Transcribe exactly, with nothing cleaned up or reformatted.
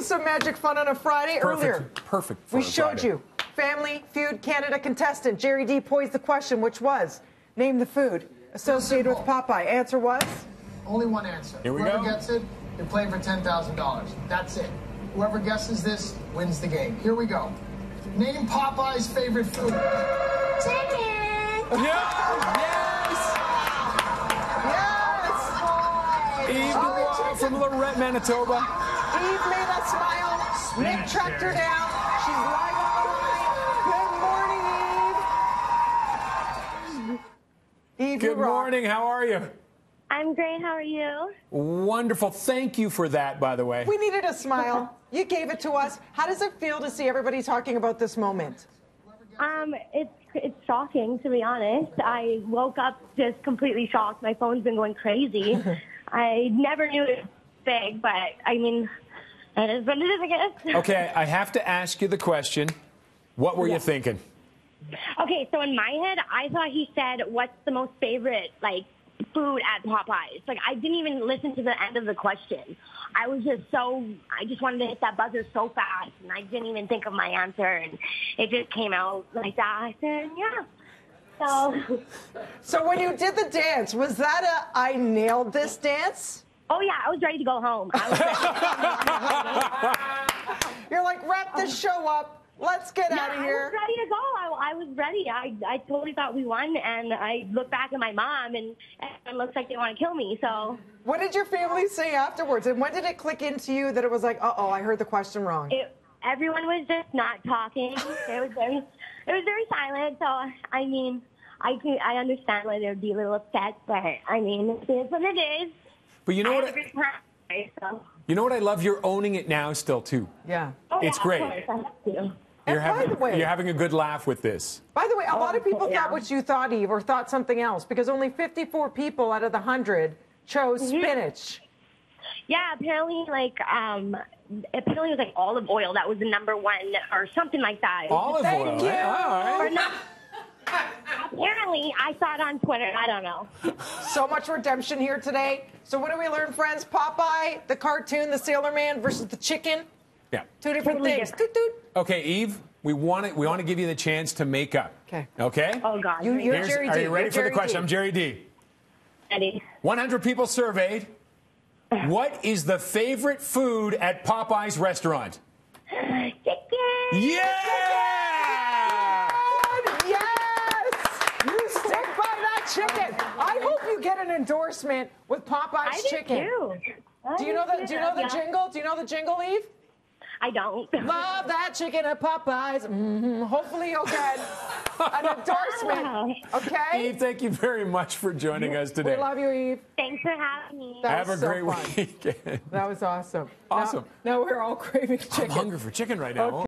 some magic fun on a Friday. Perfect. Earlier. Perfect. For we a showed Friday. you Family Feud Canada contestant Jerry D posed the question, which was, name the food associated with Popeye. Answer was? Only one answer. Here we Whoever go. gets it, you're playing for ten thousand dollars. That's it. Whoever guesses this wins the game. Here we go. Name Popeye's favorite food. Chicken! Yeah. Yes. Eve Dubois from Lorette, Manitoba. Eve made us smile. Nick tracked her down. She's live on the line. Good morning, Eve. Eve, Good you rock. morning. How are you? I'm great. How are you? Wonderful. Thank you for that, by the way. We needed a smile. You gave it to us. How does it feel to see everybody talking about this moment? Um, it's it's shocking, to be honest. I woke up just completely shocked. My phone's been going crazy. I never knew it was big, but I mean, it is what it is, I guess. Okay, I have to ask you the question. What were Yeah. you thinking? Okay, so in my head, I thought he said, "What's the most favorite like food at Popeyes?" Like I didn't even listen to the end of the question. I was just so I just wanted to hit that buzzer so fast, and I didn't even think of my answer, and it just came out like that. I said, "Yeah." So, So when you did the dance, was that a I nailed this dance? oh yeah, I was ready to go home. I was ready. You're like, wrap this show up. Let's get Yeah, out of I here. was ready to go. I, I was ready. I, I totally thought we won, and I looked back at my mom, and it looks like they want to kill me. So What did your family say afterwards? And when did it click into you that it was like, uh-oh, I heard the question wrong? it, everyone was just not talking. It was very, it was very silent. So I mean, I can, I understand why they'd be a little upset, but I mean, it is what it is. But you know I what? had a I, great time, so. you know what I love? You're owning it now, still too. Yeah. Oh, It's yeah, great. Of course, I have to. You're And by having the way- you're having a good laugh with this. By the way, a lot of people yeah. thought what you thought, Eve, or thought something else, because only fifty-four people out of the one hundred chose spinach. Yeah, apparently, like, um, apparently it was like olive oil that was the number one or something like that. Olive Thank oil. you. eh? All Or right. not. Apparently, I saw it on Twitter. I don't know. So much redemption here today. So what do we learn, friends? Popeye, the cartoon, the Sailor Man versus the chicken. Yeah. Two different Totally things. different. Toot, toot. Okay, Eve, we want to we want to give you the chance to make up. Okay. Okay? Oh, God. You- you're Here's- Jerry are D. you ready You're for the Jerry question? D. I'm Jerry D. Ready? one hundred people surveyed. What is the favorite food at Popeye's restaurant? Chicken! Yeah! Yes! You stick by that chicken. I hope you get an endorsement with Popeye's I did chicken. too. I Do you know did the Do you too. know the Yeah. jingle? Do you know the jingle, Eve? I don't. Love that chicken at Popeyes. hmm Hopefully you'll get an endorsement. Okay? Eve, thank you very much for joining us We today. love you, Eve. Thanks for having me. That Have a was so great fun. weekend. That was awesome. Awesome. Now, now we're all craving chicken. I'm hungry for chicken right now. Okay.